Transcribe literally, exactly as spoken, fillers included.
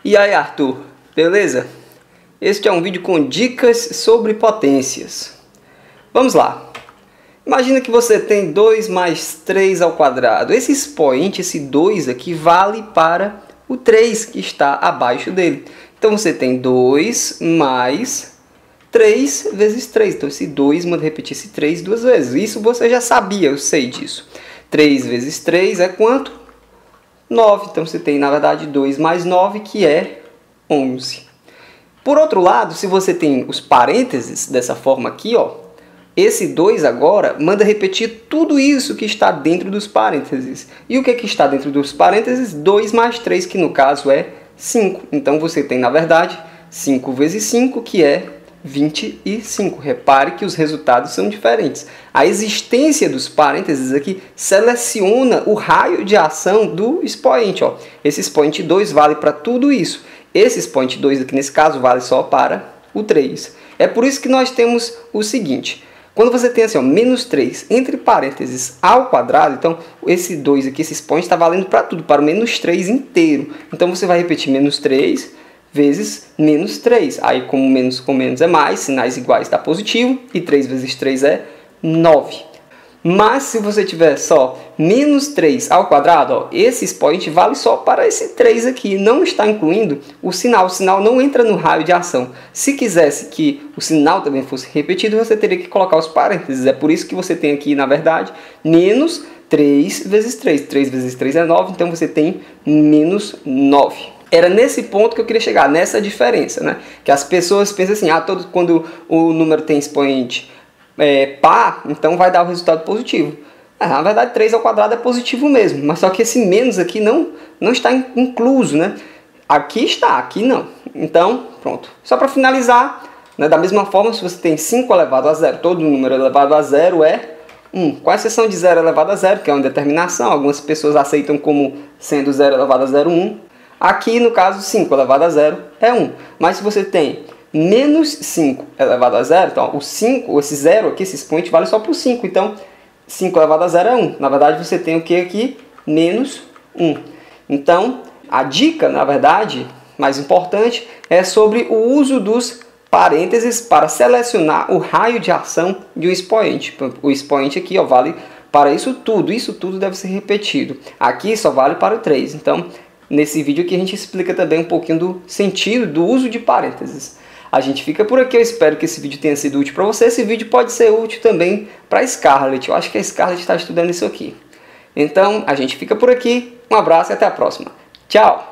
E aí, Arthur, beleza? Este é um vídeo com dicas sobre potências. Vamos lá. Imagina que você tem dois mais três ao quadrado. Esse expoente, esse dois aqui, vale para o três que está abaixo dele. Então você tem dois mais três vezes três. Então esse dois manda repetir esse três duas vezes. Isso você já sabia, eu sei disso. três vezes três é quanto? nove. Então você tem, na verdade, dois mais nove, que é onze. Por outro lado, se você tem os parênteses dessa forma aqui, ó, esse dois agora manda repetir tudo isso que está dentro dos parênteses. E o que, que está dentro dos parênteses? dois mais três, que no caso é cinco. Então você tem, na verdade, cinco vezes cinco, que é vinte e cinco. Repare que os resultados são diferentes. A existência dos parênteses aqui seleciona o raio de ação do expoente. Ó. Esse expoente dois vale para tudo isso. Esse expoente dois aqui, nesse caso, vale só para o três. É por isso que nós temos o seguinte. Quando você tem assim, ó, menos três entre parênteses ao quadrado, então esse dois aqui, esse expoente, está valendo para tudo, para o menos três inteiro. Então você vai repetir menos três vezes menos três. Aí, como menos com menos é mais, sinais iguais dá positivo, e três vezes três é nove. Mas se você tiver só menos três ao quadrado, ó, esse expoente vale só para esse três aqui, não está incluindo o sinal. O sinal não entra no raio de ação. Se quisesse que o sinal também fosse repetido, você teria que colocar os parênteses. É por isso que você tem aqui, na verdade, menos três vezes três. três vezes três é nove, então você tem menos nove. Era nesse ponto que eu queria chegar, nessa diferença, né? Que as pessoas pensam assim, ah, todo, quando o número tem expoente é, par, então vai dar o resultado positivo. É, na verdade, três ao quadrado é positivo mesmo, mas só que esse menos aqui não, não está incluso, né? Aqui está, aqui não. Então, pronto. Só para finalizar, né, da mesma forma, se você tem cinco elevado a zero, todo número elevado a zero é um. Com exceção de zero elevado a zero, que é uma determinação, algumas pessoas aceitam como sendo zero elevado a zero, um. Aqui, no caso, cinco elevado a zero é um. Mas se você tem menos cinco elevado a zero, então o cinco, esse zero aqui, esse expoente, vale só para o cinco. Então, cinco elevado a zero é um. Na verdade, você tem o que aqui? Menos um. Então, a dica, na verdade, mais importante, é sobre o uso dos parênteses para selecionar o raio de ação de um expoente. O expoente aqui, ó, vale para isso tudo. Isso tudo deve ser repetido. Aqui só vale para o três. Então, nesse vídeo aqui a gente explica também um pouquinho do sentido do uso de parênteses. A gente fica por aqui, eu espero que esse vídeo tenha sido útil para você. Esse vídeo pode ser útil também para a Scarlett. Eu acho que a Scarlett está estudando isso aqui. Então, a gente fica por aqui. Um abraço e até a próxima. Tchau!